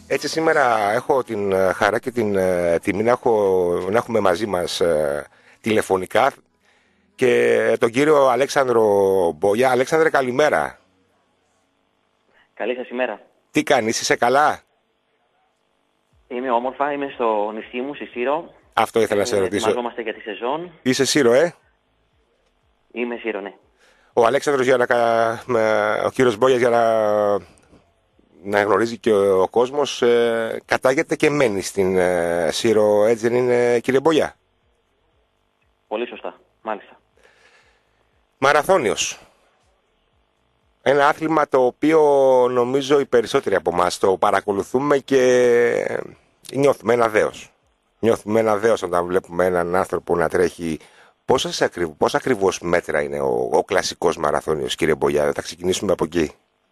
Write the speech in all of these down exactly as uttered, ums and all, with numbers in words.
Έτσι σήμερα έχω την ε, χαρά και την ε, τιμή να, έχω, να έχουμε μαζί μας ε, τηλεφωνικά και τον κύριο Αλέξανδρο Μπόγια. Αλέξανδρε, καλημέρα. Καλή σας ημέρα. Τι κάνεις, είσαι καλά? Είμαι όμορφα, είμαι στο νησί μου, στη Σύρο. Αυτό ήθελα ε, να σε ρωτήσω. Ετοιμαζόμαστε για τη σεζόν. Είσαι Σύρο, ε? Είμαι Σύρο, ναι. Ο Αλέξανδρος, για να, κα- ο κύριος Μπόγιας, για να, να γνωρίζει και ο, ο κόσμος, ε, κατάγεται και μένει στην ε, Σύρο, έτσι δεν είναι, κύριε Μπόγια? Πολύ σωστά, μάλιστα. Μαραθώνιος. Ένα άθλημα το οποίο νομίζω οι περισσότεροι από εμάς το παρακολουθούμε και νιώθουμε ένα δέος. Νιώθουμε ένα δέος όταν βλέπουμε έναν άνθρωπο να τρέχει. Πόσα, ακριβ... Πόσα ακριβώς μέτρα είναι ο, ο κλασικός μαραθώνιος, κύριε Μπογιά? Θα ξεκινήσουμε από εκεί.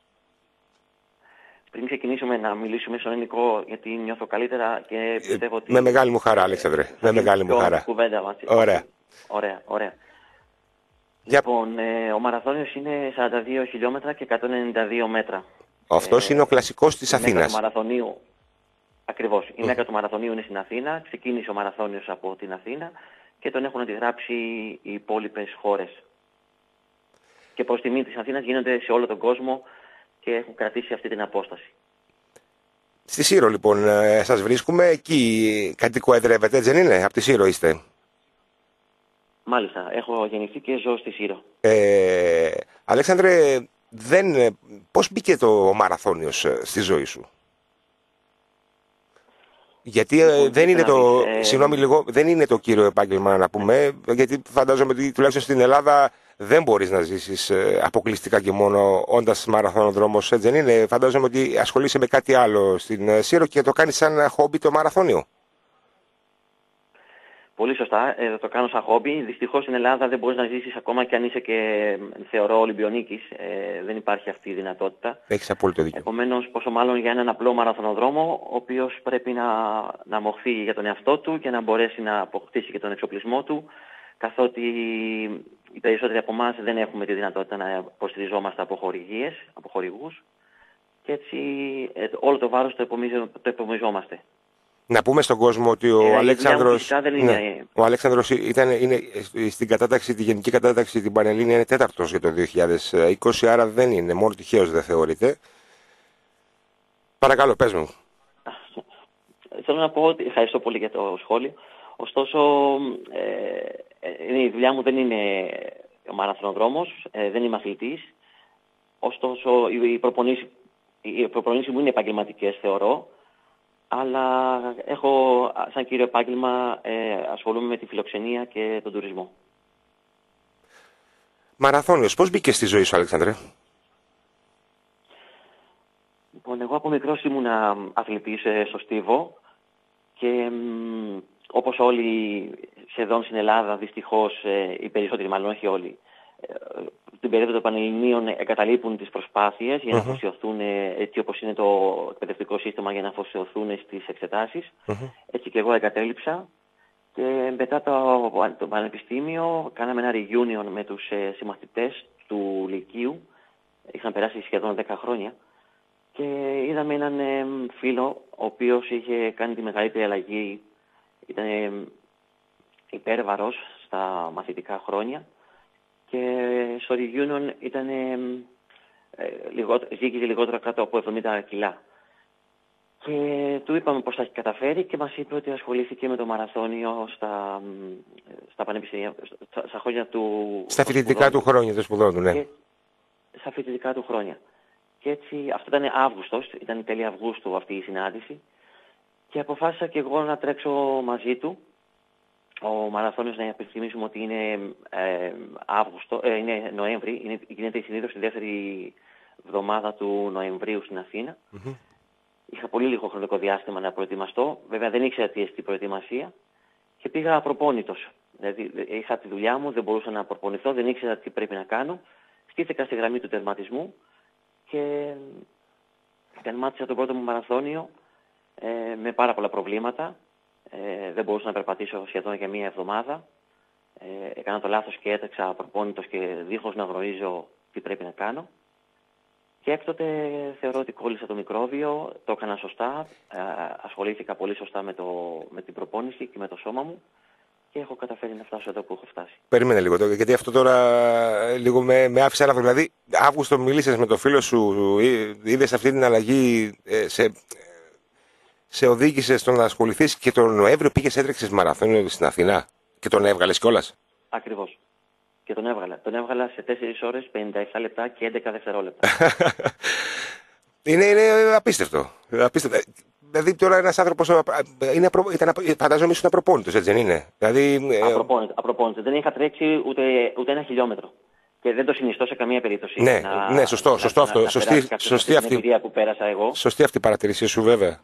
Πριν ξεκινήσουμε να μιλήσουμε στον ελληνικό, γιατί νιώθω καλύτερα και πιστεύω ότι... Με μεγάλη μου χαρά, Αλέξανδρε. Με μεγάλη μου χαρά. Κουβέντα μας. Ωραία. Ωραία, ωραία. Για... Λοιπόν, ε, ο μαραθώνιος είναι σαράντα δύο χιλιόμετρα και εκατόν ενενήντα δύο μέτρα. Αυτός ε, είναι ο κλασικός της Αθήνας. Η μέκα του μαραθωνίου, ακριβώς. Η μέκα του μαραθωνίου είναι στην Αθήνα. Ξεκίνησε ο μαραθώνιος από την Αθήνα και τον έχουν αντιγράψει οι υπόλοιπες χώρες. Και προς τιμή της Αθήνας γίνονται σε όλο τον κόσμο και έχουν κρατήσει αυτή την απόσταση. Στη Σύρο λοιπόν ε, σας βρίσκουμε, εκεί κατοικοεδρεύετε, έτσι δεν είναι? Από τη Σύρο είστε? Μάλιστα, έχω γεννηθεί και ζω στη Σύρο. Ε, Αλέξανδρε, δεν, πώς μπήκε το μαραθώνιος στη ζωή σου? Γιατί λοιπόν, δεν, είναι το, ε... συγγνώμη λίγο, δεν είναι το κύριο επάγγελμα να πούμε, γιατί φαντάζομαι ότι τουλάχιστον στην Ελλάδα δεν μπορείς να ζήσεις αποκλειστικά και μόνο όντας μαραθωνοδρόμος, έτσι δεν είναι? Φαντάζομαι ότι ασχολείσαι με κάτι άλλο στην Σύρο και το κάνεις σαν χόμπι το μαραθώνιο. Πολύ σωστά, ε, το κάνω σαν χόμπι. Δυστυχώς στην Ελλάδα δεν μπορείς να ζήσεις ακόμα και αν είσαι και, θεωρώ, Ολυμπιονίκης. Ε, δεν υπάρχει αυτή η δυνατότητα. Έχεις απόλυτο δίκιο. Επομένως, πόσο μάλλον για έναν απλό μαραθωνοδρόμο, ο οποίος πρέπει να, να μοχθεί για τον εαυτό του και να μπορέσει να αποκτήσει και τον εξοπλισμό του, καθότι οι περισσότεροι από εμάς δεν έχουμε τη δυνατότητα να υποστηριζόμαστε από χορηγίες, από χορηγούς, και έτσι ε, όλο το βάρος το, το επομιζόμαστε. Να πούμε στον κόσμο ότι ο ε, Αλέξανδρος, δεν είναι... ναι, ο Αλέξανδρος ήταν, είναι στην κατάταξη, τη γενική κατάταξη την Πανελλήνια, είναι τέταρτος για το δύο χιλιάδες είκοσι, άρα δεν είναι, μόνο τυχαίος δεν θεωρείται. Παρακαλώ, πες μου. Θέλω να πω ότι ευχαριστώ πολύ για το σχόλιο. Ωστόσο, ε, η δουλειά μου δεν είναι ο μαραθωνοδρόμος, ε, δεν είμαι αθλητής. Ωστόσο, οι προπονήσεις, οι προπονήσεις μου είναι επαγγελματικές, θεωρώ. Αλλά έχω σαν κύριο επάγγελμα ε, ασχολούμαι με τη φιλοξενία και τον τουρισμό. Μαραθώνιος, πώς μπήκε στη ζωή σου, Αλέξανδρε? Λοιπόν, εγώ από μικρός ήμουνα αθλητής στο Στίβο και μ, όπως όλοι σχεδόν στην Ελλάδα, δυστυχώς, ε, οι περισσότεροι, μάλλον όχι όλοι, ε, την περίοδο των Πανελληνίων εγκαταλείπουν τις προσπάθειες για να uh-huh. αφοσιωθούν, έτσι όπως είναι το εκπαιδευτικό σύστημα, για να αφοσιωθούν στις εξετάσεις. Uh-huh. Έτσι και εγώ εγκατέλειψα και μετά το, το πανεπιστήμιο κάναμε ένα reunion με τους ε, συμμαθητές του Λυκείου. Είχαν περάσει σχεδόν δέκα χρόνια και είδαμε έναν ε, φίλο ο οποίος είχε κάνει τη μεγαλύτερη αλλαγή. Ήταν ε, υπέρβαρος στα μαθητικά χρόνια και στο reunion ήταν, ε, λιγότερο, ζύγιζε λιγότερο κάτω από εβδομήντα κιλά. Και του είπαμε πώς θα έχει καταφέρει και μας είπε ότι ασχολήθηκε με το μαραθώνιο στα, στα πανεπιστήμια, στα, στα χρόνια του... Στα φοιτητικά του χρόνια, το σπουδών του, ναι. Και, στα φοιτητικά του χρόνια. Και έτσι, αυτό ήταν Αύγουστος, ήταν τέλη Αυγούστου αυτή η συνάντηση και αποφάσισα και εγώ να τρέξω μαζί του. Ο μαραθώνιος, να επισημίσουμε ότι είναι, ε, Αύγουστο, ε, είναι Νοέμβρη, είναι, γίνεται συνήθως τη δεύτερη εβδομάδα του Νοεμβρίου στην Αθήνα. Mm-hmm. Είχα πολύ λίγο χρονικό διάστημα να προετοιμαστώ, βέβαια δεν ήξερα τι εστί προετοιμασία και πήγα απροπόνητος. Δηλαδή είχα τη δουλειά μου, δεν μπορούσα να προπονηθώ, δεν ήξερα τι πρέπει να κάνω. Στήθηκα στη γραμμή του τερματισμού και τερμάτισα τον πρώτο μου μαραθώνιο ε, με πάρα πολλά προβλήματα. Ε, δεν μπορούσα να περπατήσω σχεδόν για μία εβδομάδα. Ε, έκανα το λάθος και έτρεξα προπόνητος και δίχως να γνωρίζω τι πρέπει να κάνω. Και έκτοτε θεωρώ ότι κόλλησα το μικρόβιο, το έκανα σωστά, ε, ασχολήθηκα πολύ σωστά με, το, με την προπόνηση και με το σώμα μου και έχω καταφέρει να φτάσω εδώ που έχω φτάσει. Περίμενε λίγο τώρα, γιατί αυτό τώρα ε, λίγο με, με άφησε άλλα. Δηλαδή, Αύγουστο μίλησες με το φίλο σου, είδες αυτή την αλλαγή, ε, σε, σε οδήγησε στο να ασχοληθείς και τον Νοέμβριο πήγες έτρεξες μαραθώνιο στην Αθηνά και τον έβγαλες κιόλας. Ακριβώς. Και τον έβγαλα. Τον έβγαλα σε τέσσερις ώρες, πενήντα επτά λεπτά και έντεκα δευτερόλεπτα. είναι, είναι απίστευτο. απίστευτο. Δηλαδή τώρα ένας άνθρωπος είναι απρο... ήταν... φαντάζομαι ήσουν απροπόνητος, έτσι δεν είναι? Δηλαδή, απροπόνητο, απροπόνητο. Δεν είχα τρέξει ούτε, ούτε ένα χιλιόμετρο. Και δεν το συνιστώ σε καμία περίπτωση. Ναι, να, ναι, σωστό, να, σωστό να, αυτό. να, σωστή, να σωστή αυτή, εμπειρία που πέρασα εγώ. Σωστή αυτή η παρατηρήση σου, βέβαια.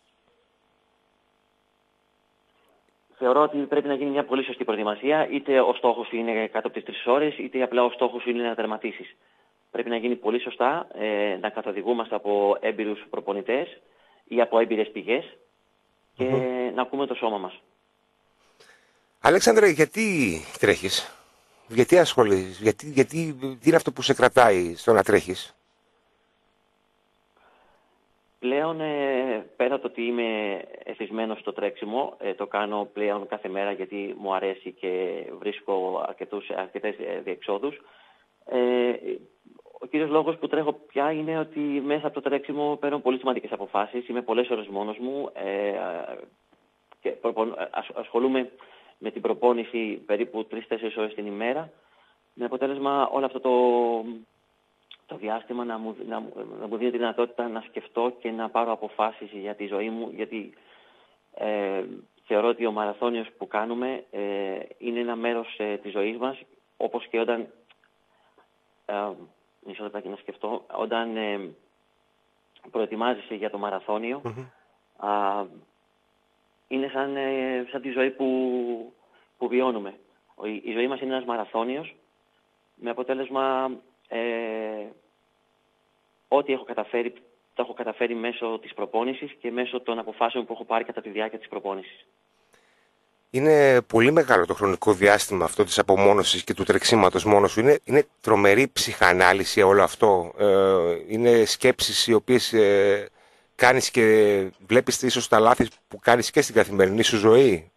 Θεωρώ ότι πρέπει να γίνει μια πολύ σωστή προετοιμασία. Είτε ο στόχος σου είναι κάτω από τις τρεις ώρες, είτε απλά ο στόχος σου είναι να τερματίσεις. Πρέπει να γίνει πολύ σωστά, ε, να καθοδηγούμαστε από έμπειρους προπονητές ή από έμπειρες πηγές και mm-hmm. να ακούμε το σώμα μας. Αλέξανδρε, γιατί τρέχεις? Γιατί ασχολείσαι? Γιατί, γιατί, τι είναι αυτό που σε κρατάει στο να τρέχεις? Πλέον, ε, πέρα το ότι είμαι εθισμένος στο τρέξιμο, ε, το κάνω πλέον κάθε μέρα γιατί μου αρέσει και βρίσκω αρκετούς, αρκετές διεξόδους. Ε, ο κύριος λόγος που τρέχω πια είναι ότι μέσα από το τρέξιμο παίρνω πολύ σημαντικές αποφάσεις. Είμαι πολλές ώρες μόνος μου ε, και ασ, ασχολούμαι με την προπόνηση περίπου τρεις τέσσερις ώρες την ημέρα, με αποτέλεσμα όλο αυτό το... το διάστημα να μου, να, να μου δίνει τη δυνατότητα να σκεφτώ και να πάρω αποφάσεις για τη ζωή μου, γιατί ε, θεωρώ ότι ο μαραθώνιος που κάνουμε ε, είναι ένα μέρος ε, της ζωής μας, όπως και όταν, ε, μισό λεπτάκι να σκεφτώ, όταν ε, προετοιμάζεσαι για το μαραθώνιο, mm-hmm. α, είναι σαν, ε, σαν τη ζωή που, που βιώνουμε. Η, η ζωή μας είναι ένας μαραθώνιος, με αποτέλεσμα... Ε, ό,τι έχω καταφέρει, το έχω καταφέρει μέσω της προπόνησης και μέσω των αποφάσεων που έχω πάρει κατά τη διάρκεια της προπόνησης. Είναι πολύ μεγάλο το χρονικό διάστημα αυτό της απομόνωσης και του τρεξίματος μόνος σου. Είναι, είναι τρομερή ψυχανάλυση όλο αυτό. Ε, είναι σκέψεις οι οποίες ε, κάνεις και βλέπεις ίσως τα λάθη που κάνεις και στην καθημερινή σου ζωή.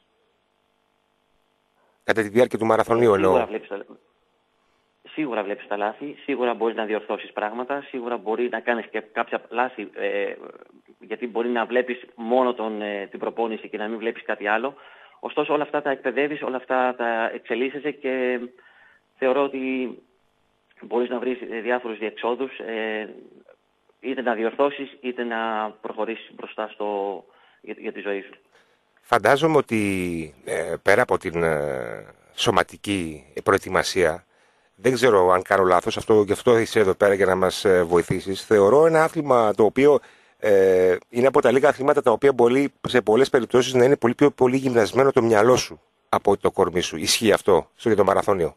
Κατά τη διάρκεια του μαραθωνίου εννοώ. Σίγουρα βλέπεις τα λάθη, σίγουρα μπορείς να διορθώσεις πράγματα, σίγουρα μπορεί να κάνεις και κάποια λάθη, ε, γιατί μπορεί να βλέπεις μόνο τον, ε, την προπόνηση και να μην βλέπεις κάτι άλλο. Ωστόσο όλα αυτά τα εκπαιδεύεις, όλα αυτά τα εξελίσσεσαι και θεωρώ ότι μπορείς να βρεις διάφορους διεξόδους, ε, είτε να διορθώσεις είτε να προχωρήσεις μπροστά στο, για, για τη ζωή σου. Φαντάζομαι ότι ε, πέρα από την ε, σωματική προετοιμασία, δεν ξέρω αν κάνω λάθος, αυτό, γι' αυτό είσαι εδώ πέρα για να μας βοηθήσεις. Θεωρώ ένα άθλημα το οποίο ε, είναι από τα λίγα αθλήματα τα οποία μπορεί σε πολλές περιπτώσεις να είναι πολύ πιο πολύ γυμνασμένο το μυαλό σου από το κορμί σου. Ισχύει αυτό στο για το μαραθώνιο?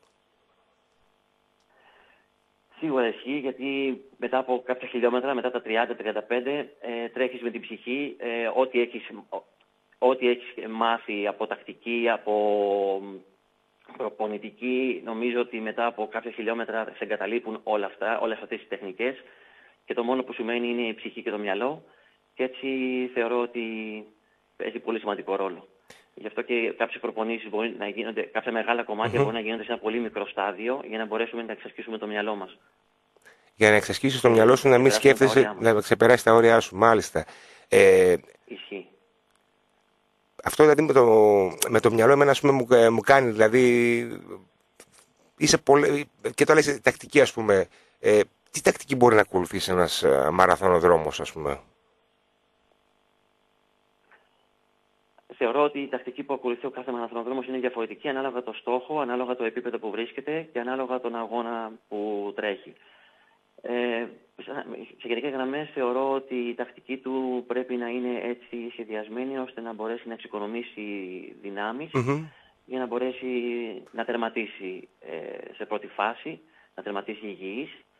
Σίγουρα ισχύει, γιατί μετά από κάποια χιλιόμετρα, μετά τα τριάντα με τριάντα πέντε, ε, τρέχεις με την ψυχή, ε, ό,τι έχεις, ό,τι έχεις μάθει από τακτική, από... προπονητική, νομίζω ότι μετά από κάποια χιλιόμετρα σε εγκαταλείπουν όλα αυτά, όλες αυτές τις τεχνικές και το μόνο που σημαίνει είναι η ψυχή και το μυαλό και έτσι θεωρώ ότι παίζει πολύ σημαντικό ρόλο. Γι' αυτό και κάποιες προπονήσεις μπορεί να γίνονται, κάποια μεγάλα κομμάτια mm-hmm. μπορεί να γίνονται σε ένα πολύ μικρό στάδιο για να μπορέσουμε να εξασκήσουμε το μυαλό μας. Για να εξασκήσεις το μυαλό σου να μην σκέφτεσαι, να ξεπεράσει τα όρια σου, μάλιστα. Ε, Ισχύει. Αυτό δηλαδή με το, με το μυαλό εμένα, ας πούμε, μου, μου κάνει, δηλαδή, είσαι πολύ, και το λες τακτική, ας πούμε, ε, τι τακτική μπορεί να ακολουθήσει ένας μαραθωνοδρόμος, ας πούμε? Θεωρώ ότι η τακτική που ακολουθεί ο κάθε μαραθωνοδρόμος είναι διαφορετική ανάλογα το στόχο, ανάλογα το επίπεδο που βρίσκεται και ανάλογα τον αγώνα που τρέχει. Ε, σε γενικές γραμμές θεωρώ ότι η τακτική του πρέπει να είναι έτσι σχεδιασμένη ώστε να μπορέσει να εξοικονομήσει δυνάμεις mm-hmm. για να μπορέσει να τερματίσει ε, σε πρώτη φάση, να τερματίσει υγιής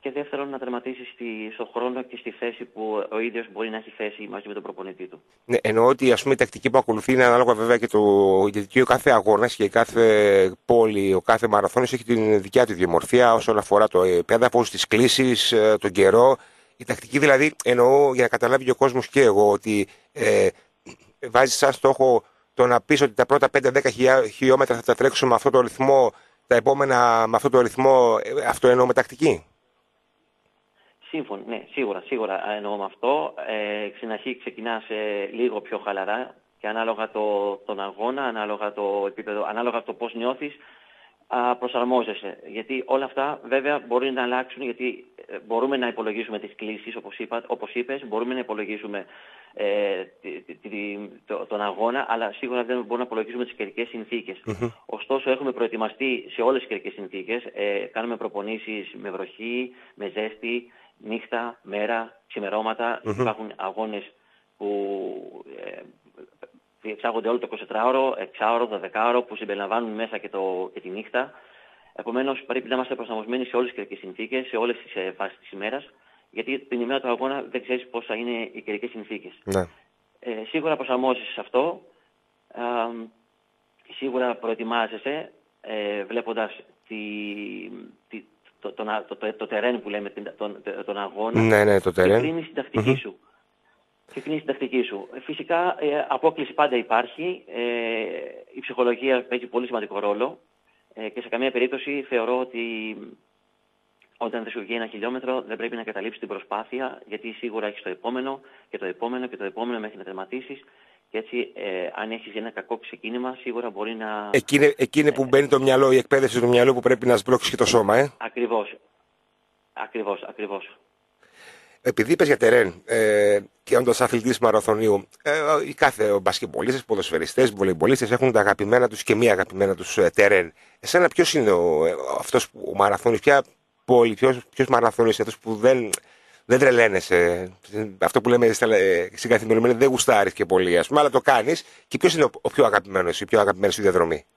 και δεύτερον να τερματίσει στη, στον χρόνο και στη θέση που ο ίδιος μπορεί να έχει θέσει μαζί με τον προπονητή του. Ναι, εννοώ ότι ας πούμε, η τακτική που ακολουθεί είναι ανάλογα βέβαια και το. Γιατί ο κάθε αγώνας και κάθε πόλη, ο κάθε μαραθώνιος έχει την δικιά του ιδιομορφία όσον αφορά το πέδαφος, τις κλίσεις, τον καιρό. Η τακτική δηλαδή εννοώ για να καταλάβει και ο κόσμος και εγώ ότι ε, βάζει σαν στόχο το να πεις ότι τα πρώτα πέντε δέκα χιλιόμετρα θα τα τρέξω με αυτό το ρυθμό, τα επόμενα με αυτό το ρυθμό, αυτό εννοώ με τακτική. Σύμφωνο, ναι, σίγουρα, σίγουρα εννοώ με αυτό. Ε, στην αρχή ξεκινάς ε, λίγο πιο χαλαρά και ανάλογα το, τον αγώνα, ανάλογα το επίπεδο, ανάλογα το πώς νιώθεις, α, προσαρμόζεσαι. Γιατί όλα αυτά βέβαια μπορεί να αλλάξουν, γιατί ε, μπορούμε να υπολογίσουμε τις κλίσεις, όπως, είπα, όπως είπες, μπορούμε να υπολογίσουμε ε, τη, τη, το, τον αγώνα, αλλά σίγουρα δεν μπορούμε να υπολογίσουμε τις καιρικές συνθήκες. Mm-hmm. Ωστόσο, έχουμε προετοιμαστεί σε όλες τις καιρικές συνθήκες. Ε, κάνουμε προπονήσεις με βροχή, με ζέστη, νύχτα, μέρα, ξημερώματα. Mm-hmm. Υπάρχουν αγώνες που ε, διεξάγονται όλο το εικοσιτετράωρο, εξάωρο, δωδεκάωρο που συμπεριλαμβάνουν μέσα και, το, και τη νύχτα. Επομένως, πρέπει να είμαστε προσαρμοσμένοι σε όλες τις καιρικές συνθήκες, σε όλες τις ε, φάσεις της ημέρας, γιατί την ημέρα του αγώνα δεν ξέρεις πώς θα είναι οι καιρικές συνθήκες. Ναι. Ε, σίγουρα προσαρμόζεσαι σε αυτό, ε, σίγουρα προετοιμάζεσαι, ε, βλέποντας τη, τη, το, το, το, το, το τερέν που λέμε, τον, τον αγώνα, ναι, ναι, το τερέν. Και κρίνεις την τακτική mm-hmm. σου. Και κρίνεις την τακτική σου. Φυσικά, ε, απόκληση πάντα υπάρχει. Ε, η ψυχολογία παίζει πολύ σημαντικό ρόλο ε, και σε καμία περίπτωση θεωρώ ότι όταν δεν σου βγει ένα χιλιόμετρο δεν πρέπει να καταλήψεις την προσπάθεια, γιατί σίγουρα έχεις το επόμενο και το επόμενο και το επόμενο μέχρι να τερματίσεις. Και έτσι, ε, αν έχεις ένα κακό ξεκίνημα, σίγουρα μπορεί να. Εκείνη, εκείνη που μπαίνει το μυαλό, η εκπαίδευση του μυαλού που πρέπει να σμπρώξεις και το σώμα, ε. Ακριβώς. Ακριβώς, ακριβώς. Επειδή είπες για τερέν ε, και όντως αθλητής μαραθωνίου, ε, οι κάθε μπασκετμπολίστες, ποδοσφαιριστές, βολεϊμπολίστες έχουν τα αγαπημένα τους και μη αγαπημένα τους ε, τερέν. Εσένα ποιος είναι ο, ε, αυτός που, ο μαραθώνιος, ποια πόλη, ποιος, ποιος μαραθώνιος είναι αυτός που δεν, δεν τρελαίνεσαι, αυτό που λέμε στην καθημερινή δεν γουστάρεις και πολύ, ας πούμε, αλλά το κάνεις, και ποιος είναι ο, ο πιο αγαπημένος, η πιο αγαπημένη σου διαδρομή?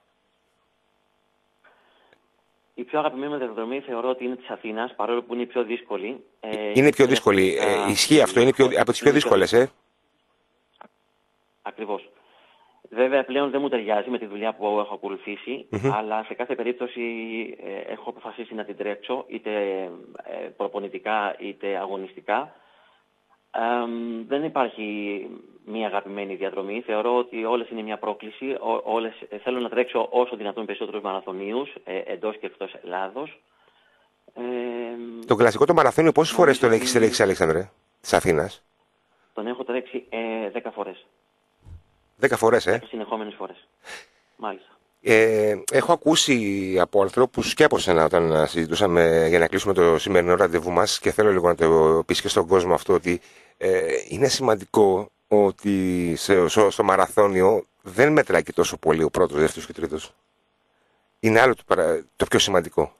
Η πιο αγαπημένη μου διαδρομή θεωρώ ότι είναι της Αθήνας, παρόλο που είναι η πιο δύσκολη. Ε, είναι πιο δύσκολη. Ε, ισχύει αυτό, είναι πιο, από τις πιο δύσκολες, ε. Ακριβώς. Βέβαια πλέον δεν μου ταιριάζει με τη δουλειά που έχω ακολουθήσει, mm-hmm. αλλά σε κάθε περίπτωση ε, έχω αποφασίσει να την τρέξω, είτε ε, προπονητικά είτε αγωνιστικά. Ε, δεν υπάρχει μία αγαπημένη διαδρομή. Θεωρώ ότι όλες είναι μια πρόκληση. Ό, όλες, ε, θέλω να τρέξω όσο δυνατόν περισσότερους μαραθωνίους, ε, εντός και εκτός Ελλάδος. Ε, το κλασικό το μαραθώνιο πόσες φορές τον έχεις τρέξει, Αλέξανδρε, της Αθήνας? Τον έχω τρέξει ε, δέκα φορές. Δέκα φορές, ε. Δέκα συνεχόμενες φορές. Μάλιστα. Ε, έχω ακούσει από ανθρώπους και από σένα όταν συζητούσαμε για να κλείσουμε το σημερινό ραντεβού μας, και θέλω λίγο να το πεις και στον κόσμο αυτό, ότι ε, είναι σημαντικό ότι σε, στο, στο μαραθώνιο δεν μετράει και τόσο πολύ ο πρώτος, δεύτερος και τρίτος. Είναι άλλο το, παρα, το πιο σημαντικό.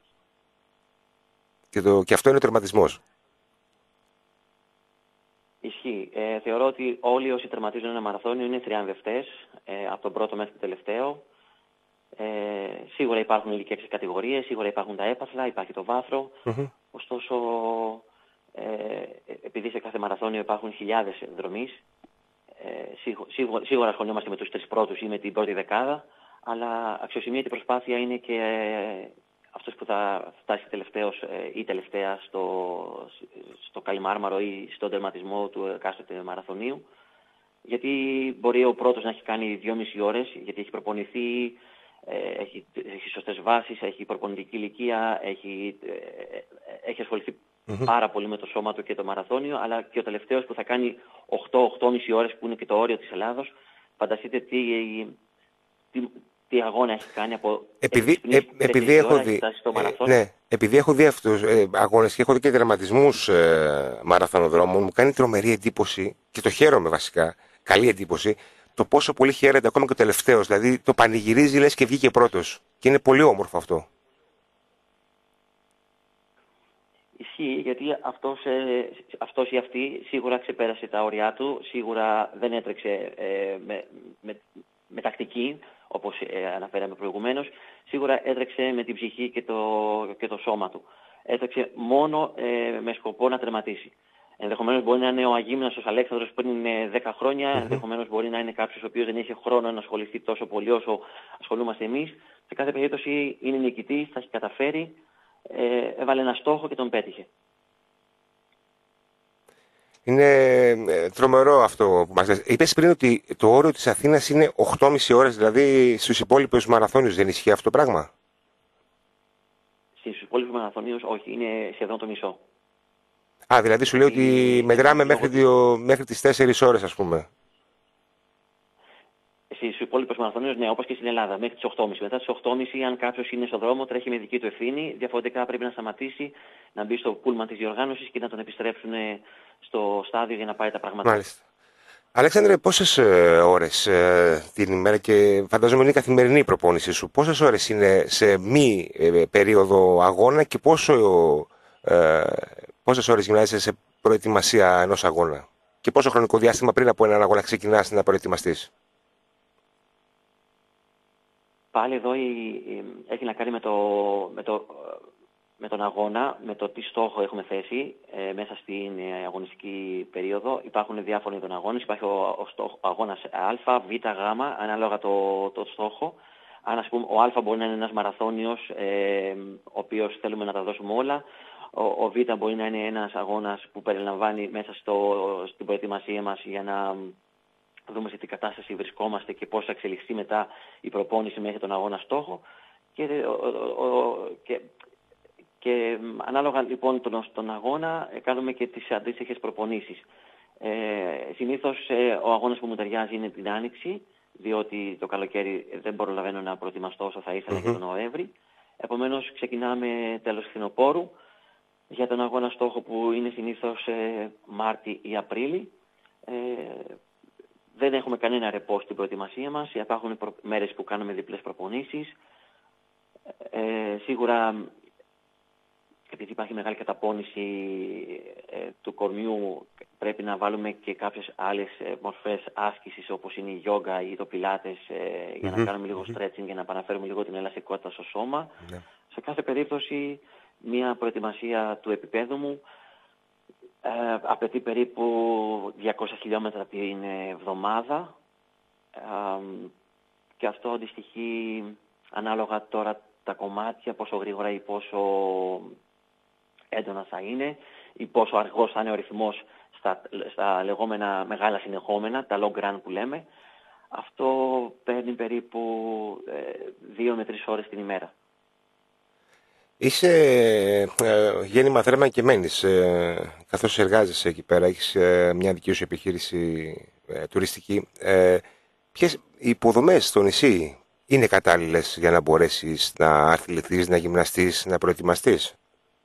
Και, το, και αυτό είναι ο τερματισμός. Ισχύει. Ε, θεωρώ ότι όλοι όσοι τερματίζουν ένα μαραθώνιο είναι θριαμβευτές, ε, από τον πρώτο μέχρι τον τελευταίο. Ε, σίγουρα υπάρχουν ηλικιακές κατηγορίες, σίγουρα υπάρχουν τα έπαθλα, υπάρχει το βάθρο. Mm-hmm. Ωστόσο, ε, επειδή σε κάθε μαραθώνιο υπάρχουν χιλιάδες δρομείς, ε, σίγου, σίγουρα, σίγουρα ασχολιόμαστε με τους τρεις πρώτους ή με την πρώτη δεκάδα, αλλά αξιοσημείωτη προσπάθεια είναι και ε, αυτός που θα φτάσει τελευταίος ε, ή τελευταία στο, στο καλυμάρμαρο ή στον τερματισμό του εκάστοτε μαραθωνίου. Γιατί μπορεί ο πρώτος να έχει κάνει δυόμιση ώρες, γιατί έχει προπονηθεί, ε, έχει, έχει σωστές βάσεις, έχει προπονητική ηλικία, έχει, ε, έχει ασχοληθεί mm-hmm. πάρα πολύ με το σώμα του και το μαραθώνιο, αλλά και ο τελευταίος που θα κάνει οκτώ με οκτώ και μισή ώρες, που είναι και το όριο της Ελλάδος. Φανταστείτε τι, τι, τι αγώνα έχει κάνει από επειδή, ε, επειδή έχω δει, ε, ναι, επειδή έχω δει αυτούς ε, αγώνες και έχω δει και τερματισμούς ε, μαραθωνοδρόμων, μου κάνει τρομερή εντύπωση και το χαίρομαι βασικά, καλή εντύπωση, το πόσο πολύ χαίρεται ακόμα και ο τελευταίος. Δηλαδή το πανηγυρίζει λες και βγήκε πρώτος. Και είναι πολύ όμορφο αυτό. Ισχύει, γιατί αυτός, ε, αυτός ή αυτή σίγουρα ξεπέρασε τα όρια του, σίγουρα δεν έτρεξε ε, με, με, με τακτική, όπως ε, αναφέραμε προηγουμένως, σίγουρα έτρεξε με την ψυχή και το, και το σώμα του. έτρεξε μόνο ε, με σκοπό να τερματίσει. Ενδεχομένως μπορεί να είναι ο αγύμναστος Αλέξανδρος πριν δέκα χρόνια, mm-hmm. ενδεχομένως μπορεί να είναι κάποιος ο οποίος δεν είχε χρόνο να ασχοληθεί τόσο πολύ όσο ασχολούμαστε εμείς. Σε κάθε περίπτωση είναι νικητής, θα έχει καταφέρει, ε, έβαλε ένα στόχο και τον πέτυχε. Είναι τρομερό αυτό που μας λες. Είπες πριν ότι το όριο της Αθήνας είναι οκτώ και μισή ώρες, δηλαδή στους υπόλοιπους μαραθώνιους δεν ισχύει αυτό το πράγμα? Στους υπόλοιπους μαραθώνιους όχι, είναι σχεδόν το μισό. Α, δηλαδή σου λέει ότι μετράμε μέχρι, δύο, μέχρι τις τέσσερις ώρες, ας πούμε. Στους υπόλοιπους μαραθώνιους, ναι, όπως και στην Ελλάδα, μέχρι τις οκτώ και μισή. Μετά τις οκτώ και μισή, αν κάποιος είναι στον δρόμο, τρέχει με δική του ευθύνη. Διαφορετικά πρέπει να σταματήσει, να μπει στο πούλμαν της διοργάνωσης και να τον επιστρέψουν στο στάδιο για να πάει τα πράγματα. Μάλιστα. Αλέξανδρε, πόσες ε, ώρες ε, την ημέρα, και φαντάζομαι είναι η καθημερινή προπόνησή σου, πόσες ώρες είναι σε μη ε, περίοδο αγώνα και πόσο, ε, πόσες ώρες γυμνάζεσαι σε προετοιμασία ενός αγώνα και πόσο χρονικό διάστημα πριν από έναν αγώνα ξεκινάς να προετοιμαστείς? Πάλι εδώ η, η, έχει να κάνει με, το, με, το, με τον αγώνα, με το τι στόχο έχουμε θέσει ε, μέσα στην ε, αγωνιστική περίοδο. Υπάρχουν διάφοροι τον αγώνες. Υπάρχει ο, ο, στόχο, ο αγώνας Α, Β, Γ, ανάλογα το, το στόχο. Αν ας πούμε ο Α μπορεί να είναι ένας μαραθώνιος, ε, ο οποίος θέλουμε να τα δώσουμε όλα. Ο, ο Β μπορεί να είναι ένας αγώνας που περιλαμβάνει μέσα στο, στην προετοιμασία μας για να δούμε σε τι κατάσταση βρισκόμαστε και πώς θα εξελιχθεί μετά η προπόνηση μέχρι τον αγώνα στόχο. Και, ο, ο, και, και ανάλογα λοιπόν τον, τον αγώνα κάνουμε και τις αντίστοιχες προπονήσεις. Ε, συνήθως ε, ο αγώνας που μου ταιριάζει είναι την Άνοιξη, διότι το καλοκαίρι δεν προλαβαίνω να προετοιμαστώ όσο θα ήθελα mm-hmm. και τον Νοέμβρη. Επομένως ξεκινάμε τέλος φθινοπόρου για τον αγώνα στόχο που είναι συνήθως ε, Μάρτι ή Απρίλη. Ε, δεν έχουμε κανένα ρεπό στην προετοιμασία μας. Υπάρχουν προ... μέρες που κάνουμε διπλές προπονήσεις. Ε, σίγουρα, επειδή υπάρχει μεγάλη καταπώνηση ε, του κορμιού, πρέπει να βάλουμε και κάποιες άλλες ε, μορφές άσκησης, όπως είναι η γιόγκα ή το πιλάτες, ε, για mm-hmm. να κάνουμε λίγο stretching, για να επαναφέρουμε λίγο την ελαστικότητα στο σώμα. Mm-hmm. Σε κάθε περίπτωση, μια προετοιμασία του επίπεδου μου ε, απαιτεί περίπου διακόσια χιλιόμετρα την εβδομάδα ε, και αυτό αντιστοιχεί ανάλογα τώρα τα κομμάτια, πόσο γρήγορα ή πόσο έντονα θα είναι ή πόσο αργός θα είναι ο ρυθμός στα, στα λεγόμενα μεγάλα συνεχόμενα, τα long run που λέμε. Αυτό παίρνει περίπου ε, δύο με τρεις ώρες την ημέρα. Είσαι ε, γέννημα Θέρμα και μένεις, ε, καθώς εργάζεσαι εκεί πέρα, έχεις ε, μια δική σου επιχείρηση ε, τουριστική. Ε, ποιες οι υποδομές στο νησί είναι κατάλληλες για να μπορέσεις να αθληθείς, να γυμναστείς, να προετοιμαστείς?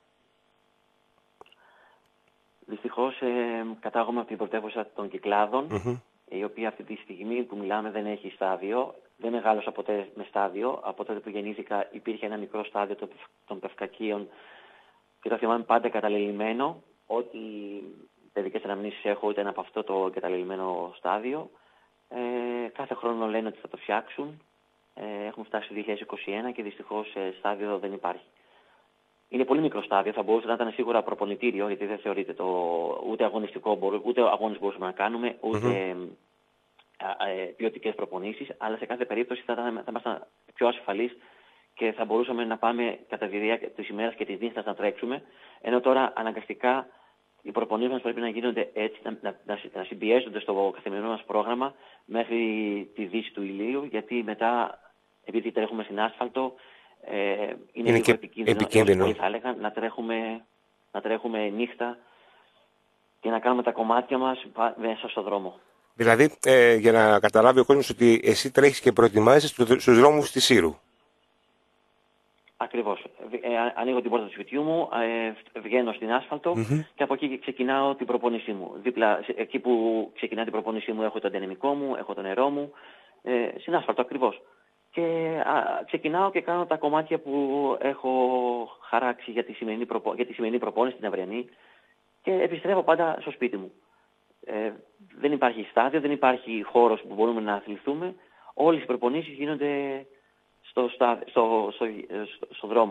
Δυστυχώς ε, κατάγομαι από την πρωτεύουσα των Κυκλάδων, mm-hmm. η οποία αυτή τη στιγμή που μιλάμε δεν έχει στάδιο. Δεν μεγάλωσα ποτέ με στάδιο. Από τότε που γεννήθηκα υπήρχε ένα μικρό στάδιο των Πευκακίων και το θυμάμαι πάντα εγκαταλελειμμένο. Ό,τι παιδικές αναμνήσεις έχω ήταν από αυτό το εγκαταλελειμμένο στάδιο. Ε, κάθε χρόνο λένε ότι θα το φτιάξουν. Ε, έχουμε φτάσει το δύο χιλιάδες είκοσι ένα και δυστυχώς ε, στάδιο δεν υπάρχει. Είναι πολύ μικρό στάδιο, θα μπορούσε να ήταν σίγουρα προπονητήριο, γιατί δεν θεωρείται το, ούτε αγωνιστικό, ούτε αγώνες μπορούσαμε να κάνουμε, ούτε mm-hmm. ε, ποιοτικές προπονήσεις, αλλά σε κάθε περίπτωση θα, θα ήμασταν πιο ασφαλείς και θα μπορούσαμε να πάμε κατά τη διάρκεια της ημέρας και της νύχτας να τρέξουμε, ενώ τώρα αναγκαστικά οι προπονήσεις μας πρέπει να γίνονται έτσι, να, να, να, να συμπιέζονται στο καθημερινό μας πρόγραμμα μέχρι τη δύση του ηλίου, γιατί μετά, επειδή τρέχουμε στην άσφαλτο, Ε, είναι, είναι λίγο επικίνδυνο, επικίνδυνο. Πολύ θα έλεγα, να τρέχουμε, να τρέχουμε νύχτα και να κάνουμε τα κομμάτια μας μέσα στον δρόμο. Δηλαδή, ε, για να καταλάβει ο κόσμος ότι εσύ τρέχεις και προετοιμάζεσαι στους δρόμους της Σύρου. Ακριβώς. Ε, ανοίγω την πόρτα του σπιτιού μου, ε, βγαίνω στην άσφαλτο mm-hmm. και από εκεί ξεκινάω την προπόνησή μου. Δίπλα, εκεί που ξεκινά την προπόνησή μου έχω το αντενεμικό μου, έχω το νερό μου, ε, στην άσφαλτο ακριβώς. Και α, ξεκινάω και κάνω τα κομμάτια που έχω χαράξει για τη σημερινή, προπο... για τη σημερινή προπόνηση, την αυριανή, και επιστρέφω πάντα στο σπίτι μου. Ε, δεν υπάρχει στάδιο, δεν υπάρχει χώρος που μπορούμε να αθληθούμε. Όλες οι προπονήσεις γίνονται στο, στα... στο... Στο... Στο... στο δρόμο.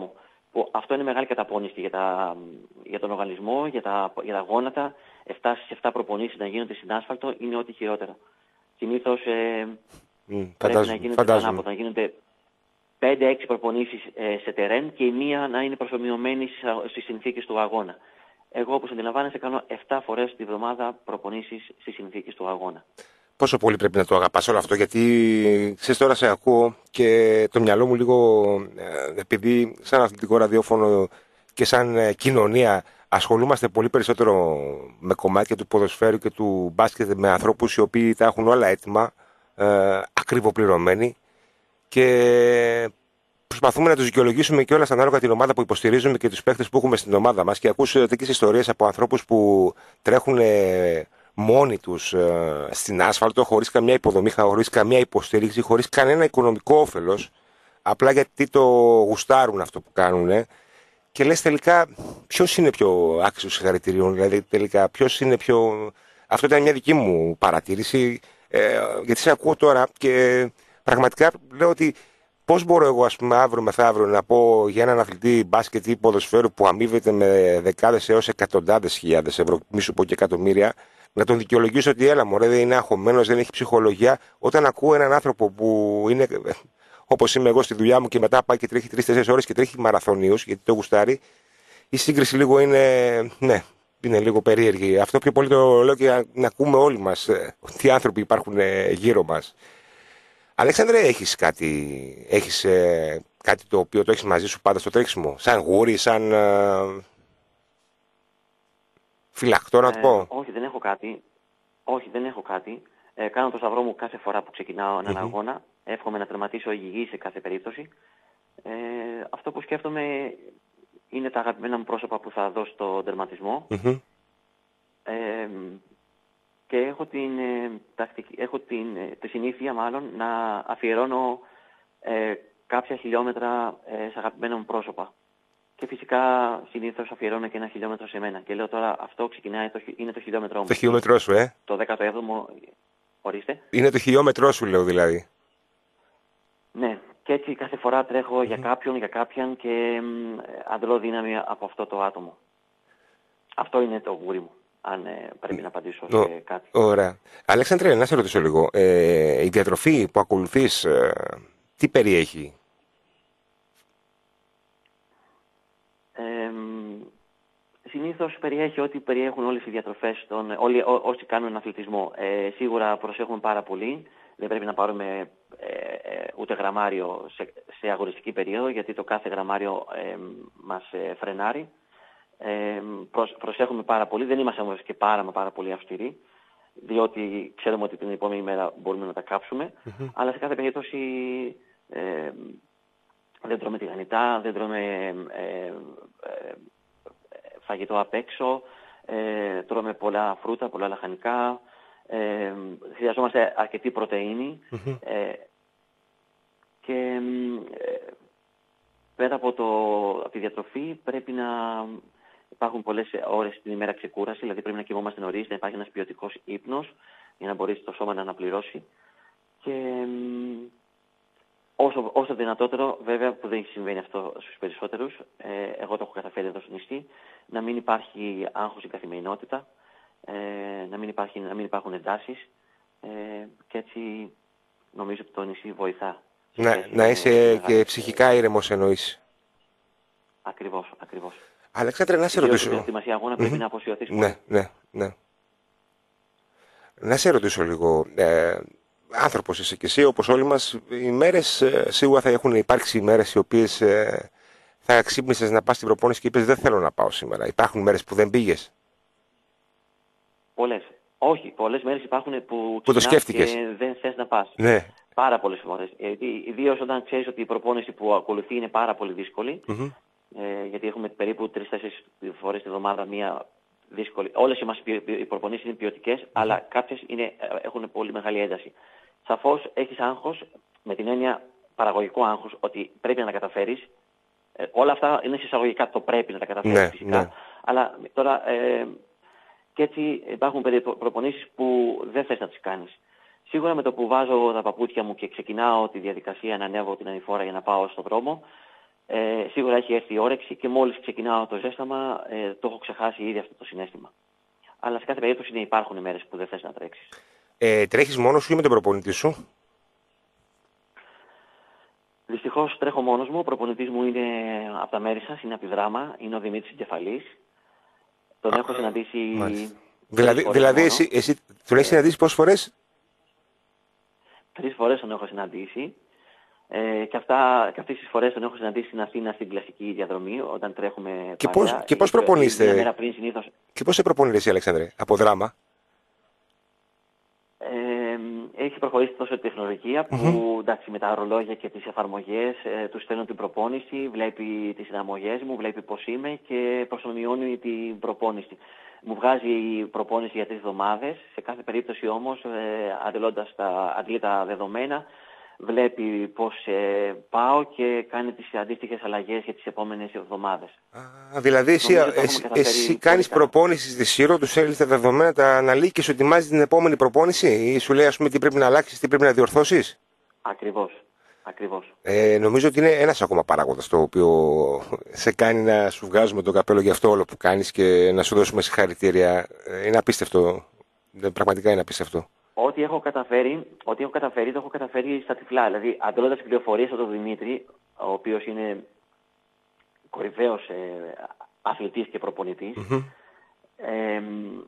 που αυτό είναι μεγάλη καταπώνηση για, τα, για τον οργανισμό, για τα, για τα γόνατα. εφτά στις εφτά προπονήσεις να γίνονται στην άσφαλτο είναι ό,τι χειρότερο. Συνήθως ε, mm, πρέπει να γίνονται το ανάποδο, να γίνονται πέντε έξι προπονήσεις ε, σε τερέν και η μία να είναι προσωμιωμένη στις συνθήκες του αγώνα. Εγώ, όπως αντιλαμβάνεσαι, κάνω εφτά φορές τη βδομάδα προπονήσεις στις συνθήκες του αγώνα. Πόσο πολύ πρέπει να το αγαπάς όλο αυτό, γιατί ξέρεις, τώρα σε ακούω και το μυαλό μου λίγο, επειδή σαν αθλητικό ραδιόφωνο και σαν κοινωνία ασχολούμαστε πολύ περισσότερο με κομμάτια του ποδοσφαίρου και του μπάσκετ, με ανθρώπους οι οποίοι τα έχουν όλα έτοιμα, ε, ακριβοπληρωμένοι, και προσπαθούμε να τους δικαιολογήσουμε και όλα ανάλογα την ομάδα που υποστηρίζουμε και τους παίκτες που έχουμε στην ομάδα μας, και ακούς τέτοιες ιστορίες από ανθρώπους που τρέχουν μόνοι τους ε, στην άσφαλτο, χωρίς καμία υποδομή, χωρίς καμία υποστήριξη, χωρίς κανένα οικονομικό όφελος, απλά γιατί το γουστάρουν αυτό που κάνουν. Και λες τελικά ποιος είναι πιο άξιος συγχαρητηρίων, δηλαδή τελικά ποιος είναι πιο... Αυτό ήταν μια δική μου παρατήρηση, ε, γιατί σε ακούω τώρα και πραγματικά λέω ότι πώς μπορώ εγώ, ας πούμε, αύριο μεθαύριο να πω για έναν αθλητή μπάσκετ ή ποδοσφαίρου που αμείβεται με δεκάδες έως εκατοντάδες χιλιάδες ευρώ, μη σου πω και εκατομμύρια, να τον δικαιολογήσω ότι έλα μωρέ, δεν είναι αγχωμένος, δεν έχει ψυχολογία, όταν ακούω έναν άνθρωπο που είναι όπως είμαι εγώ στη δουλειά μου και μετά πάει και τρέχει τρεις τέσσερις ώρες και τρέχει μαραθωνίους γιατί το γουστάρει, η σύγκριση λίγο είναι, ναι, είναι λίγο περίεργη. Αυτό πιο πολύ το λέω και να ακούμε όλοι μας τι άνθρωποι υπάρχουν γύρω μας. Αλέξανδρε, έχεις κάτι, έχεις ε, κάτι το οποίο το έχεις μαζί σου πάντα στο τρέξιμο, σαν γούρι, σαν ε, φυλακτό να το πω? Ε, όχι, δεν έχω κάτι. Όχι, δεν έχω κάτι. Ε, κάνω το σταυρό μου κάθε φορά που ξεκινάω έναν mm-hmm. αγώνα. Εύχομαι να τερματίσω υγιή σε κάθε περίπτωση. Ε, αυτό που σκέφτομαι είναι τα αγαπημένα μου πρόσωπα που θα δω στο τερματισμό. Mm-hmm. Ε, και έχω την, τακτική, έχω την τη συνήθεια μάλλον να αφιερώνω ε, κάποια χιλιόμετρα ε, σε αγαπημένα μου πρόσωπα. Και φυσικά συνήθως αφιερώνω και ένα χιλιόμετρο σε μένα. Και λέω τώρα αυτό ξεκινάει, το, είναι το χιλιόμετρό μου. Το χιλιόμετρό σου, ε. Το δέκατο έβδομο, ορίστε. Είναι το χιλιόμετρό σου, λέω δηλαδή. Ναι, και έτσι κάθε φορά τρέχω mm-hmm. για κάποιον, για κάποιον και ε, αντλώ δύναμη από αυτό το άτομο. Αυτό είναι το γούρι μου, αν ε, πρέπει να απαντήσω σε oh, κάτι. Ωραία. Αλέξανδρε, να σε ρωτήσω λίγο. Ε, η διατροφή που ακολουθείς, ε, τι περιέχει? Ε, συνήθως περιέχει ό,τι περιέχουν όλες οι διατροφές, των, όλοι ό, όσοι κάνουν αθλητισμό. Ε, σίγουρα προσέχουμε πάρα πολύ. Δεν πρέπει να πάρουμε ε, ε, ούτε γραμμάριο σε, σε αγοριστική περίοδο, γιατί το κάθε γραμμάριο ε, μας ε, φρενάρει. Ε, προσ, προσέχουμε πάρα πολύ. Δεν είμαστε όμως και πάρα μα πάρα πολύ αυστηροί, διότι ξέρουμε ότι την επόμενη μέρα μπορούμε να τα κάψουμε. Mm-hmm. Αλλά σε κάθε περίπτωση ε, δεν τρώμε τηγανιτά, δεν τρώμε ε, ε, φαγητό απ' έξω, ε, τρώμε πολλά φρούτα, πολλά λαχανικά, ε, χρειαζόμαστε αρκετή πρωτεΐνη mm-hmm. ε, και ε, πέρα από, το, από τη διατροφή πρέπει να υπάρχουν πολλές ώρες την ημέρα ξεκούραση, δηλαδή πρέπει να κοιμόμαστε νωρίς, να υπάρχει ένας ποιοτικός ύπνος για να μπορέσει το σώμα να αναπληρώσει και όσο, όσο δυνατότερο, βέβαια που δεν συμβαίνει αυτό στους περισσότερους, ε, εγώ το έχω καταφέρει εδώ στο νησί, να μην υπάρχει άγχος στην καθημερινότητα, ε, να, μην υπάρχει, να μην υπάρχουν εντάσεις ε, και έτσι νομίζω ότι το νησί βοηθά. Να, να είσαι και μεγάλη... ψυχικά ήρεμος εννοείς. Ακριβώς, ακριβώς. Αλέξανδρε, να σε ρωτήσω. Στην σημασία αγώνα πρέπει mm-hmm. να αποσιωθείς πολύ. Ναι, ναι, ναι. Να σε ρωτήσω λίγο. Ε, άνθρωπος είσαι και εσύ, όπως όλοι μας, οι μέρες ε, σίγουρα θα έχουν υπάρξει οι μέρες οι οποίες ε, θα ξύπνησες να πας στην προπόνηση και είπες δεν θέλω να πάω σήμερα. Υπάρχουν μέρες που δεν πήγες? Πολλές. Όχι, πολλές μέρες υπάρχουν που, που το σκέφτηκες και δεν θες να πας. Ναι. Πάρα πολλές φορές. Ιδίως όταν ξέρεις ότι η προπόνηση που ακολουθεί είναι πάρα πολύ δύσκολη. Mm-hmm. Ε, γιατί έχουμε περίπου τρεις-τέσσερις φορές τη εβδομάδα μία δύσκολη. Όλες εμάς οι προπονήσεις είναι ποιοτικές, mm-hmm. αλλά κάποιες είναι, έχουν πολύ μεγάλη ένταση. Σαφώς έχεις άγχος, με την έννοια παραγωγικό άγχος, ότι πρέπει να τα καταφέρεις. Ε, όλα αυτά είναι συσσαγωγικά, το πρέπει να τα καταφέρεις ναι, φυσικά. Ναι. Αλλά τώρα ε, και έτσι υπάρχουν προπονήσεις που δεν θες να τις κάνεις. Σίγουρα με το που βάζω τα παπούτσια μου και ξεκινάω τη διαδικασία να ανέβω την ανηφόρα για να πάω στον δρόμο, Ε, σίγουρα έχει έρθει η όρεξη και μόλις ξεκινάω το ζέσταμα ε, το έχω ξεχάσει ήδη αυτό το συναίσθημα. Αλλά σε κάθε περίπτωση ναι, υπάρχουν μέρες που δεν θες να τρέξεις. Ε, τρέχεις μόνος σου ή με τον προπονητή σου? Δυστυχώς τρέχω μόνος μου. Ο προπονητής μου είναι από τα μέρη σας, είναι από τη Δράμα, είναι ο Δημήτρης Κεφαλής. Τον Α, έχω συναντήσει. Δηλαδή, δηλαδή εσύ, εσύ τον έχεις συναντήσει πόσες φορές? Τρεις φορές τον έχω συναντήσει. Ε, και, αυτά, και αυτές τις φορές τον έχω συναντήσει στην Αθήνα στην κλασική διαδρομή, όταν τρέχουμε Και παρέα. πώς, και πώς προπονείστε? Μια μέρα πριν συνήθως. Και πώς σε προπονείτε εσύ, Αλέξανδρε, από Δράμα? Ε, έχει προχωρήσει τόσο η τεχνολογία που Mm-hmm. εντάξει, με τα ρολόγια και τις εφαρμογές ε, του στέλνω την προπόνηση, βλέπει τις συναμογές μου, βλέπει πώς είμαι και προσωμιώνει την προπόνηση. Μου βγάζει προπόνηση για τρεις εβδομάδες. Σε κάθε περίπτωση όμως, ε, αντιλώντας τα, αντλεί τα δεδομένα, βλέπει πώς ε, πάω και κάνει τις αντίστοιχες αλλαγές για τις επόμενες εβδομάδες. Α, δηλαδή εσύ, εσύ, εσύ κάνεις προπόνηση στη Σύρο, του στέλνεις τα δεδομένα, τα αναλύει και σου ετοιμάζει την επόμενη προπόνηση ή σου λέει ας πούμε τι πρέπει να αλλάξεις, τι πρέπει να διορθώσεις? Ακριβώς. Ακριβώς. Ε, νομίζω ότι είναι ένας ακόμα παράγοντας το οποίο σε κάνει να σου βγάζουμε το καπέλο για αυτό όλο που κάνεις και να σου δώσουμε συγχαρητήρια. Είναι απίστευτο. Πραγματικά είναι απίστευτο. Ό,τι έχω καταφέρει, ό,τι έχω καταφέρει, το έχω καταφέρει στα τυφλά. Δηλαδή, αντλώντας πληροφορίες από τον Δημήτρη, ο οποίος είναι κορυφαίος ε, αθλητής και προπονητής, Mm-hmm. ε,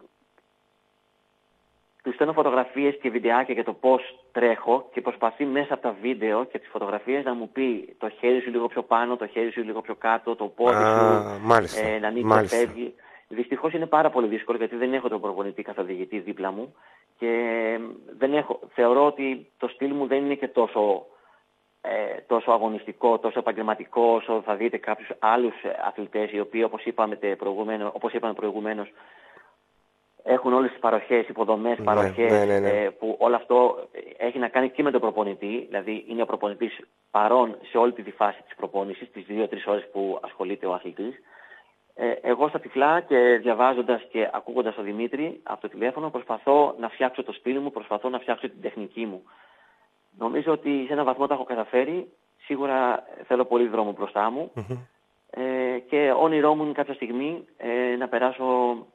του στέλνω φωτογραφίες και βιντεάκια για το πώς τρέχω και προσπαθεί μέσα από τα βίντεο και τις φωτογραφίες να μου πει το χέρι σου λίγο πιο πάνω, το χέρι σου λίγο πιο κάτω, το πόδι Α, σου μάλιστα, ε, να μην μάλιστα. ξεφεύγει. Δυστυχώς είναι πάρα πολύ δύσκολο γιατί δεν έχω τον προπονητή καθοδηγητή δίπλα μου και δεν έχω, θεωρώ ότι το στυλ μου δεν είναι και τόσο, ε, τόσο αγωνιστικό, τόσο επαγγελματικό όσο θα δείτε κάποιους άλλους αθλητές οι οποίοι όπως είπαμε προηγουμένως, όπως είπαμε προηγουμένως έχουν όλες τις παροχές, υποδομές, Ναι, παροχές, ναι, ναι, ναι. Ε, που όλο αυτό έχει να κάνει και με τον προπονητή, δηλαδή είναι ο προπονητής παρόν σε όλη τη φάση της προπόνησης, τις δύο τρεις ώρες που ασχολείται ο αθλητής. Ε, εγώ στα τυφλά και διαβάζοντας και ακούγοντας τον Δημήτρη από το τηλέφωνο προσπαθώ να φτιάξω το στυλ μου, προσπαθώ να φτιάξω την τεχνική μου. Νομίζω ότι σε έναν βαθμό τα έχω καταφέρει, σίγουρα θέλω πολύ δρόμο μπροστά μου Mm-hmm. ε, και όνειρό μου είναι κάποια στιγμή ε, να περάσω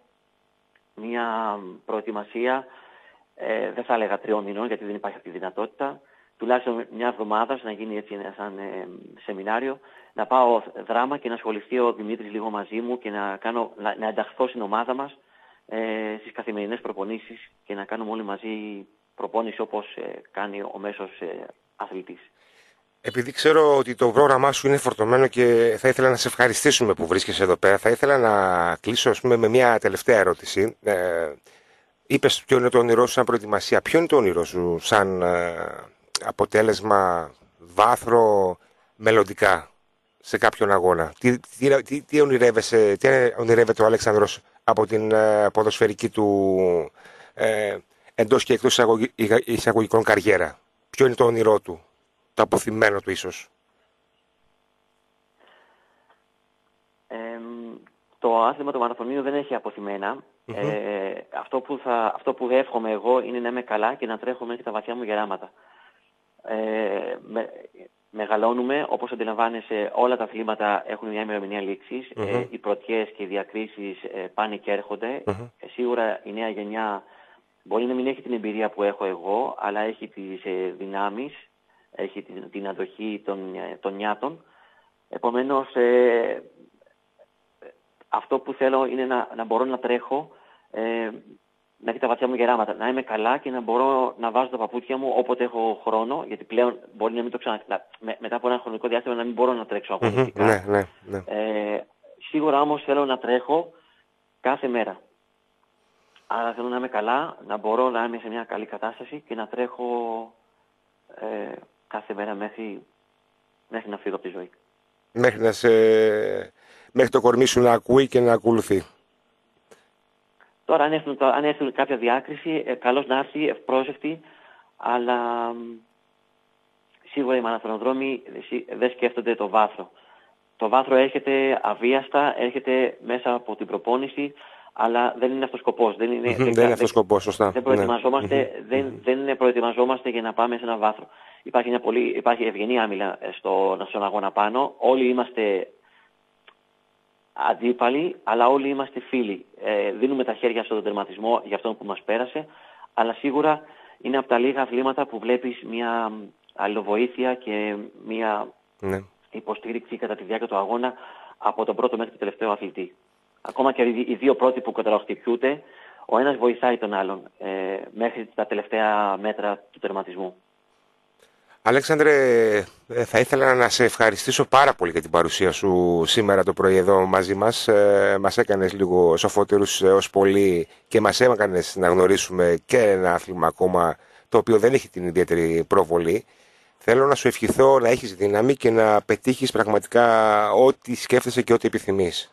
μια προετοιμασία, ε, δεν θα έλεγα τριών μηνών γιατί δεν υπάρχει αυτή η δυνατότητα, τουλάχιστον μια εβδομάδα να γίνει έτσι σαν ε, σεμινάριο, να πάω Δράμα και να ασχοληθεί ο Δημήτρης λίγο μαζί μου και να, κάνω, να, να ενταχθώ στην ομάδα μας ε, στις καθημερινές προπονήσεις και να κάνουμε όλοι μαζί προπόνηση όπως ε, κάνει ο μέσος ε, αθλητής. Επειδή ξέρω ότι το πρόγραμμά σου είναι φορτωμένο και θα ήθελα να σε ευχαριστήσουμε που βρίσκεσαι εδώ πέρα, θα ήθελα να κλείσω ας πούμε, με μια τελευταία ερώτηση. Ε, είπες ποιο είναι το όνειρό σου σαν προετοιμασία. Ποιο είναι το όνειρό σου σαν ε, αποτέλεσμα, βάθρο, μελλοντικά σε κάποιον αγώνα? Τι, τι, τι, τι, ονειρεύεσαι, τι ονειρεύεται ο Αλέξανδρος από την ε, ποδοσφαιρική του ε, εντός και εκτός εισαγωγικών καριέρα? Ποιο είναι το όνειρό του? Το αποθυμένο του ίσως. Ε, το άθλημα του μαραθωνίου δεν έχει αποθυμένα. Mm-hmm. Ε, αυτό, που θα, αυτό που εύχομαι εγώ είναι να είμαι καλά και να τρέχω μέχρι τα βαθιά μου γεράματα. Ε, με, μεγαλώνουμε, όπως αντιλαμβάνεσαι, όλα τα αθλήματα έχουν μια ημερομηνία λήξης. Mm-hmm. Ε, οι πρωτιές και οι διακρίσεις ε, πάνε και έρχονται. Mm-hmm. Ε, σίγουρα η νέα γενιά μπορεί να μην έχει την εμπειρία που έχω εγώ, αλλά έχει τις ε, δυνάμεις, έχει την, την αντοχή των, των νιάτων. Επομένως, ε, αυτό που θέλω είναι να, να μπορώ να τρέχω ε, μέχρι τα βαθιά μου γεράματα, να είμαι καλά και να μπορώ να βάζω τα παπούτσια μου όποτε έχω χρόνο, γιατί πλέον μπορεί να μην το ξανα... με, μετά από ένα χρονικό διάστημα να μην μπορώ να τρέξω αγωνιστικά. Ναι, ναι, ναι. Ε, σίγουρα όμως θέλω να τρέχω κάθε μέρα. Άρα θέλω να είμαι καλά, να μπορώ να είμαι σε μια καλή κατάσταση και να τρέχω ε, κάθε μέρα μέχρι, μέχρι να φύγω από τη ζωή. Μέχρι, να σε... μέχρι το κορμί σου να ακούει και να ακολουθεί. Τώρα αν έρθουν, αν έρθουν κάποια διάκριση, ε, καλώς να έρθει, ευπρόσεκτη, αλλά σίγουρα οι μαραθωνοδρόμοι δεν σκέφτονται το βάθρο. Το βάθρο έρχεται αβίαστα, έρχεται μέσα από την προπόνηση, αλλά δεν είναι αυτός ο σκοπός. Δεν είναι, Mm-hmm, δεν, δεν είναι αυτός ο σκοπός, σωστά. Δεν προετοιμαζόμαστε, Ναι. δεν, δεν προετοιμαζόμαστε για να πάμε σε ένα βάθρο. Υπάρχει, μια πολύ, υπάρχει ευγενή άμυλα στο, στον αγώνα πάνω. Όλοι είμαστε αντίπαλοι, αλλά όλοι είμαστε φίλοι. Ε, δίνουμε τα χέρια στον τερματισμό για αυτόν που μας πέρασε, αλλά σίγουρα είναι από τα λίγα αθλήματα που βλέπεις μια αλληλοβοήθεια και μια Ναι. υποστήριξη κατά τη διάρκεια του αγώνα από τον πρώτο μέχρι τον τελευταίο αθλητή. Ακόμα και οι δύο πρώτοι που καταραχτυπιούνται, ο ένας βοηθάει τον άλλον ε, μέχρι τα τελευταία μέτρα του τερματισμού. Αλέξανδρε, θα ήθελα να σε ευχαριστήσω πάρα πολύ για την παρουσία σου σήμερα το πρωί εδώ μαζί μας. Ε, μας έκανες λίγο σοφότερους ως πολύ και μας έκανες να γνωρίσουμε και ένα άθλημα ακόμα το οποίο δεν έχει την ιδιαίτερη προβολή. Θέλω να σου ευχηθώ να έχεις δύναμη και να πετύχεις πραγματικά ό,τι σκέφτεσαι και ό,τι επιθυμείς.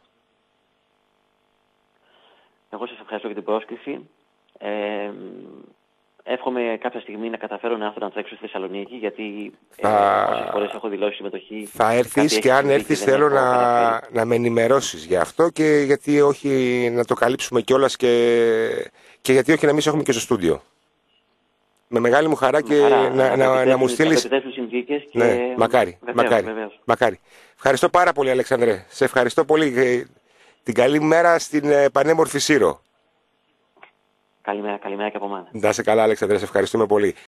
Εγώ σας ευχαριστώ για την πρόσκληση. Ε, εύχομαι κάποια στιγμή να καταφέρω να έρθω να τρέξω στη Θεσσαλονίκη, γιατί θα... ε, όσες φορές έχω δηλώσει συμμετοχή. Θα έρθεις και αν έρθεις θέλω να, να με ενημερώσεις για αυτό και γιατί όχι να το καλύψουμε κιόλας και, και γιατί όχι να μην σε έχουμε και στο στούντιο. Με μεγάλη μου χαρά και χαρά, να, να, να, να μου στείλεις. Και... Ναι, μακάρι, βεβαίως, μακάρι, βεβαίως. μακάρι. Ευχαριστώ πάρα πολύ, Αλέξανδρε. Σε ευχαριστώ πολύ. Την καλή μέρα στην πανέμορφη Σύρο. Καλημέρα, καλημέρα και από μένα. Να είσαι καλά, Αλέξανδρε. Σε ευχαριστούμε πολύ.